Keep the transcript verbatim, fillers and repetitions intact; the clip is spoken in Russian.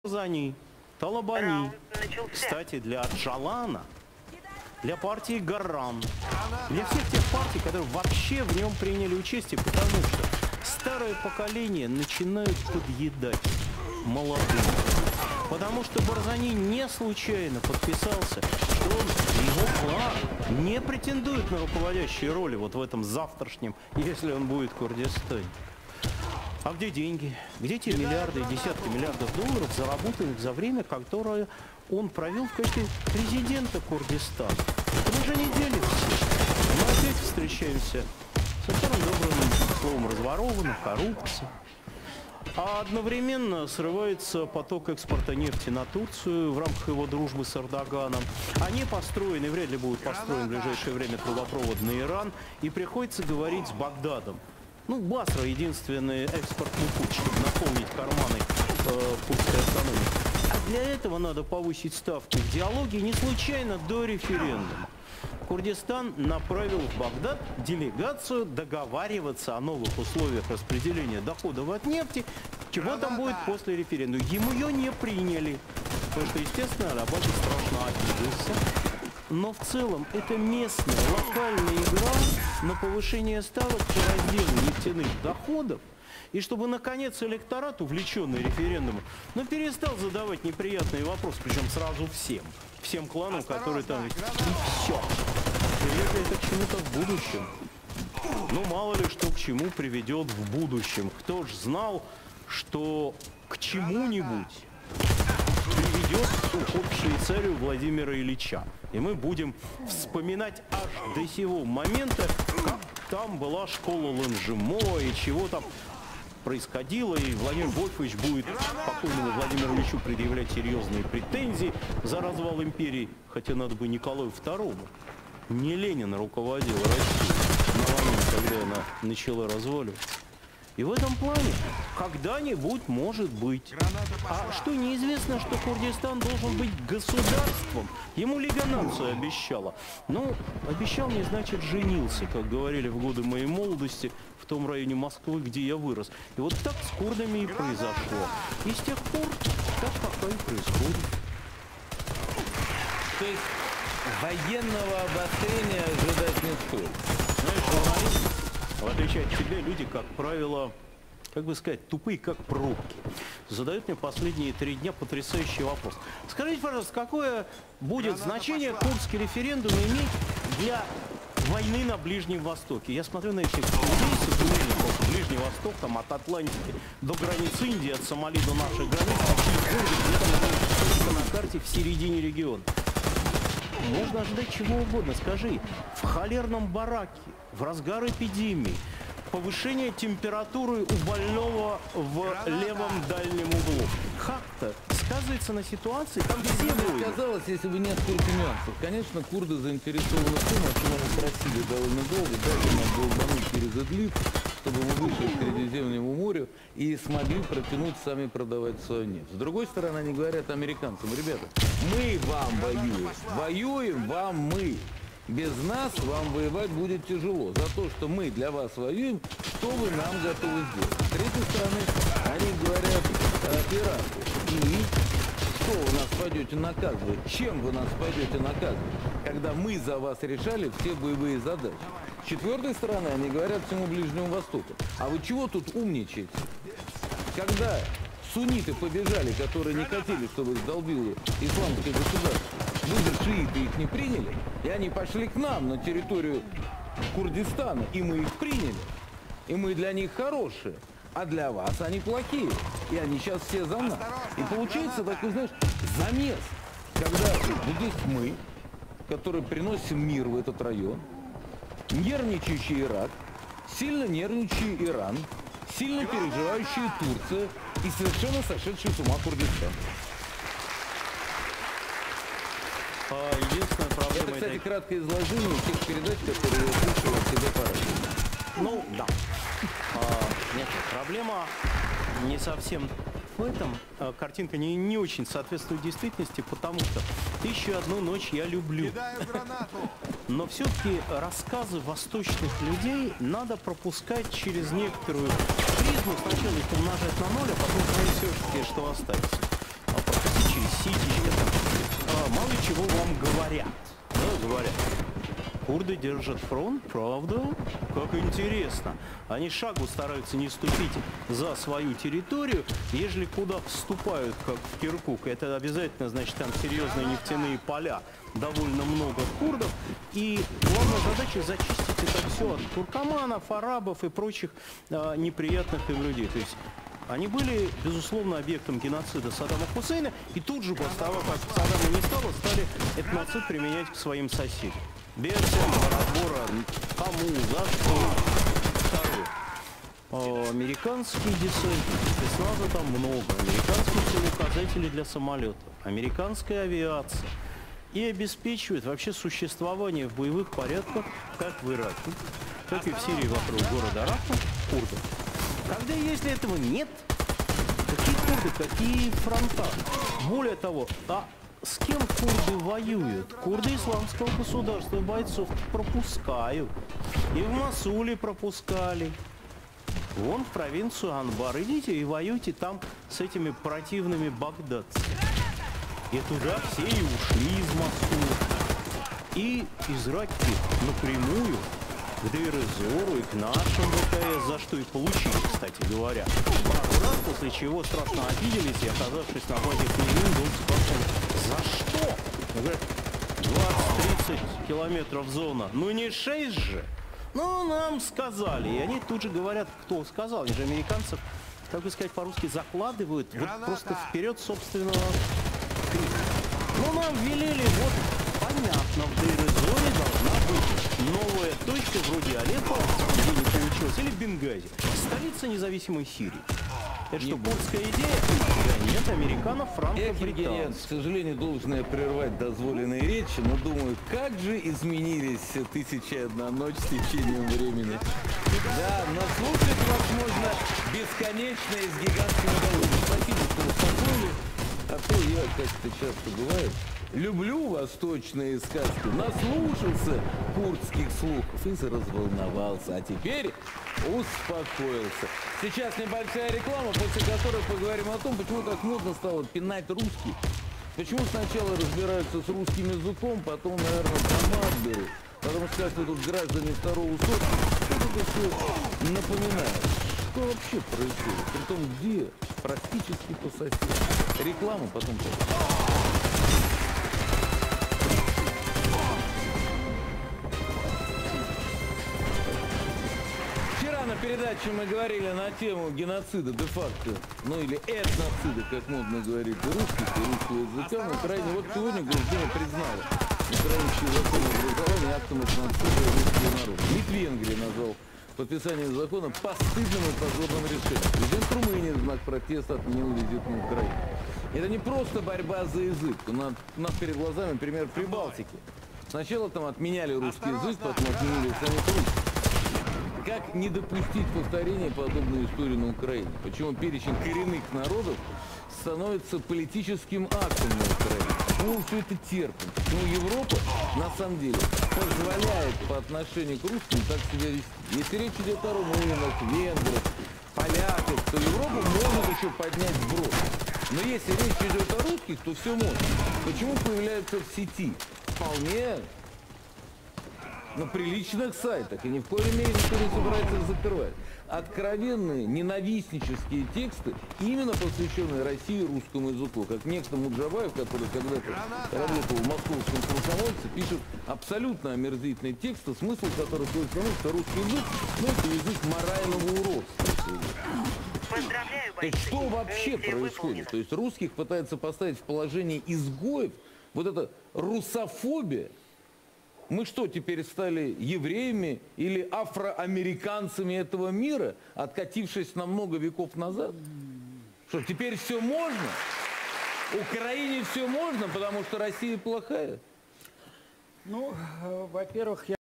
Барзани, Талабани. Кстати, для Джалана, для партии Гарран, для всех тех партий, которые вообще в нем приняли участие, потому что старое поколение начинает подъедать молодым. Потому что Барзани не случайно подписался, что он, его клан не претендует на руководящие роли вот в этом завтрашнем, если он будет в Курдистане. А где деньги? Где те миллиарды и десятки миллиардов долларов, заработанных за время, которое он провел в качестве президента Курдистана? Мы же не делимся. Мы опять встречаемся со старым добрым словом разворовано, коррупция. А одновременно срывается поток экспорта нефти на Турцию в рамках его дружбы с Эрдоганом. Они построены, вряд ли будут построены в ближайшее время трубопровод на Иран. И приходится говорить с Багдадом. Ну, Басра — единственный экспортный путь, чтобы наполнить карманы э, курдской автономии. А для этого надо повысить ставки в диалоге не случайно до референдума. Курдистан направил в Багдад делегацию договариваться о новых условиях распределения доходов от нефти, чего там будет после референдума. Ему ее не приняли, потому что, естественно, Арабат страшно обиделся. Но в целом это местная, локальная игра на повышение ставок по разделу нефтяных доходов. И чтобы, наконец, электорат, увлеченный референдумом, ну, перестал задавать неприятные вопросы, причем сразу всем. Всем кланам, которые там есть. И все. Привет ли это к чему-то в будущем? Ну, мало ли что к чему приведет в будущем. Кто ж знал, что к чему-нибудь приведет уход в Швейцарию Владимира Ильича. И мы будем вспоминать аж до сего момента, как там была школа Ланжемо и чего там происходило. И Владимир Вольфович будет покойному Владимиру Ильичу предъявлять серьезные претензии за развал империи. Хотя надо бы Николаю второму. Не Ленин руководил Россией на момент, когда она начала разваливаться. И в этом плане когда-нибудь может быть. А что неизвестно, что Курдистан должен быть государством. Ему Лига наций обещала. Ну, обещал не значит женился, как говорили в годы моей молодости в том районе Москвы, где я вырос. И вот так с курдами и произошло. И с тех пор так пока и происходит. То есть военного обострения ожидать не стоит. Знаешь, журналисты, в отличие от тебя, люди, как правило, как бы сказать, тупые, как пробки. Задают мне последние три дня потрясающий вопрос. Скажите, пожалуйста, какое будет значение курдский референдум иметь для войны на Ближнем Востоке? Я смотрю на этих людей, сотрудников Ближний Восток, там от Атлантики до границы Индии, от Сомали до наших границ, где-то на карте в середине региона. Можно ожидать чего угодно. Скажи, в холерном бараке, в разгар эпидемии, повышение температуры у больного в левом дальнем углу. Как-то сказывается на ситуации, там все воины. Казалось, если бы несколько нюансов. Конечно, курды заинтересованы в том, о чем мы просили довольно долго, дайте нам долбануть через Идлиб, чтобы мы вышли к Средиземному морю и смогли протянуть, сами продавать свою нефть. С другой стороны, они говорят американцам: ребята, мы вам воюем, воюем вам мы. Без нас вам воевать будет тяжело. За то, что мы для вас воюем, что вы нам готовы сделать? С третьей стороны, они говорят пирату: и что вы нас пойдете наказывать? Чем вы нас пойдете наказывать? Когда мы за вас решали все боевые задачи. С четвертой стороны, они говорят всему Ближнему Востоку: а вы чего тут умничаете? Когда сунниты побежали, которые не хотели, чтобы их долбило исламское государство, вы же шииты их не приняли, и они пошли к нам на территорию Курдистана, и мы их приняли. И мы для них хорошие, а для вас они плохие. И они сейчас все за нас. И получается такой, знаешь, замес, когда здесь мы, которые приносим мир в этот район, нервничающий Ирак, сильно нервничающий Иран, сильно переживающая Турция и совершенно сошедший с ума Курдистан. Единственная проблема... Это, кстати, этой... краткое изложение тех передач, которые я слышал от тебя по радио. Ну, да. А, нет, проблема не совсем в этом. А, картинка не, не очень соответствует действительности, потому что «Тысячу и одну ночь» я люблю. Но все-таки рассказы восточных людей надо пропускать через некоторую призму. Сначала их умножать на ноль, а потом смотреть все-таки, что останется. говорят, да, говорят, курды держат фронт, правда? Как интересно. Они шагу стараются не ступить за свою территорию. Ежели куда вступают, как в Киркук, это обязательно, значит, там серьезные нефтяные поля. Довольно много курдов. И главная задача зачистить это все от туркоманов, арабов и прочих э, неприятных им людей. То есть они были, безусловно, объектом геноцида Саддама Хусейна. И тут же, после того, как Саддама не стало, стали этот геноцид применять к своим соседям. Без всякого разбора, кому, за что. Второе. Американские десантники, спецназа там много, американские целеуказатели для самолетов, американская авиация. И обеспечивает вообще существование в боевых порядках, как в Ираке, так и в Сирии вокруг города Рафа, курдов. Когда если этого нет, какие курды, какие фронта? Более того, а с кем курды воюют? Курды исламского государства бойцов пропускают. И в Мосуле пропускали. Вон в провинцию Анбар. Идите и воюйте там с этими противными багдадцами. И туда все и ушли из Мосула. И из Раки напрямую к Дейр-эз-Зору и к нашим ВКС, за что и получили, кстати говоря. Пару раз, после чего страшно обиделись и, оказавшись на базе Княгин, был спрашивал, за что? Говорят, двадцать-тридцать километров зона. Ну не шесть же. Ну, нам сказали. И они тут же говорят, кто сказал. Они же американцев, как бы сказать по-русски, закладывают вот просто вперед собственного крика. Ну, нам велели, вот, понятно, в Дейр-эз-Зоре должна быть новая точка, вроде Алеппо, где не получилось, или Бенгази. Столица независимой Сирии. Это что, курдская идея? Да нет, американцев, франко-британцев. К сожалению, должен я прервать дозволенные речи, но думаю, как же изменились тысяча и одна ночь с течением времени. Да, наслушать вас можно бесконечно и с гигантским удовольствием. Спасибо, что успокоили. А то я, как это часто бывает, люблю восточные сказки, наслушался курдских слухов и разволновался, а теперь успокоился. Сейчас небольшая реклама, после которой поговорим о том, почему так модно стало пинать русский. Почему сначала разбираются с русским языком, потом, наверное, томат берут. Потому что, как вы тут граждане второго сорта, что это все напоминает? Что вообще происходит? Притом где? Практически по соседу. Реклама, потом поговорим. На передаче мы говорили на тему геноцида де-факто, ну или этноцида, как модно говорить, и русских, и русского языка на Украине. Вот сегодня Госдума признала украинский закон образования актом этноцида русского народа. МИД Венгрии назвал подписание закона постыдным и позорным решением. Президент Румынии в знак протеста отменил визит на Украину. Это не просто борьба за язык. У нас, у нас перед глазами, например, Прибалтики. Сначала там отменяли русский язык, потом отменили сами русский. Как не допустить повторения подобной истории на Украине? Почему перечень коренных народов становится политическим актом на Украине? Почему все это терпим? Почему Европа, на самом деле, позволяет по отношению к русским так себя вести? Если речь идет о румынах, венграх, поляках, то Европа может еще поднять сброс. Но если речь идет о русских, то все можно. Почему появляются в сети? Вполне на приличных сайтах, и ни в коей мере никто не собирается их закрывать. Откровенные ненавистнические тексты, именно посвященные России и русскому языку. Как некто Муджабаев, который когда-то работал в московском комсомольце, пишет абсолютно омерзительные тексты, смысл которых сводится к тому, что русский язык, ну, это язык морального уродства. Поздравляю, То есть что вообще происходит? То есть русских пытаются поставить в положение изгоев, вот эта русофобия. Мы что, теперь стали евреями или афроамериканцами этого мира, откатившись на много веков назад? Что, теперь все можно? Украине все можно, потому что Россия плохая? Ну, во-первых, я...